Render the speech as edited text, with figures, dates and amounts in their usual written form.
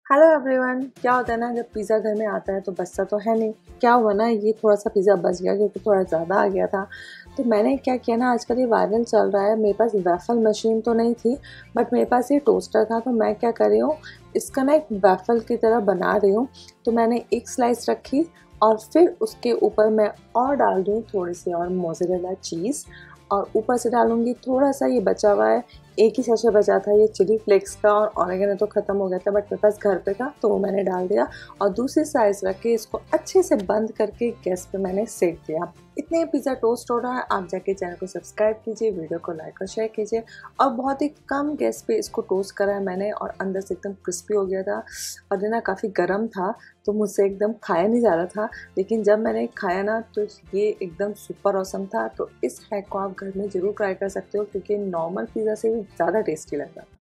Hello everyone. क्या होता है ना, जब पिज़्ज़ा घर में आता है तो बचता तो है नहीं। क्या हुआ ना, ये थोड़ा सा पिज़्ज़ा बच गया क्योंकि थोड़ा ज़्यादा आ गया था। तो मैंने क्या किया ना, आजकल ये वायरल चल रहा है। मेरे पास वैफ़ल मशीन तो नहीं थी, बट मेरे पास ये टोस्टर था। तो मैं क्या कर रही हूँ, इसका ना एक वैफ़ल की तरह बना रही हूँ। तो मैंने एक स्लाइस रखी और फिर उसके ऊपर मैं और डाल रही हूँ थोड़ी सी और मोज़रेला चीज़, और ऊपर से डालूँगी थोड़ा सा ये बचा हुआ है। एक ही सैशे बचा था ये चिली फ्लेक्स का, और ऑरिगेनो तो ख़त्म हो गया था बट मेरे पास घर पे था तो वो मैंने डाल दिया। और दूसरी साइज़ रख के इसको अच्छे से बंद करके गैस पे मैंने सेक दिया। इतने पिज़्ज़ा टोस्ट हो रहा है। आप जाके चैनल को सब्सक्राइब कीजिए, वीडियो को लाइक और शेयर कीजिए। और बहुत ही कम गैस पे इसको टोस्ट करा है मैंने, और अंदर से एकदम क्रिस्पी हो गया था। और ये ना काफ़ी गर्म था तो मुझसे एकदम खाया नहीं जा रहा था, लेकिन जब मैंने खाया ना तो ये एकदम सुपर ऑसम था। तो इस हैक को आप घर में ज़रूर ट्राई कर सकते हो क्योंकि नॉर्मल पिज़्ज़ा से भी ज़्यादा टेस्टी लगा।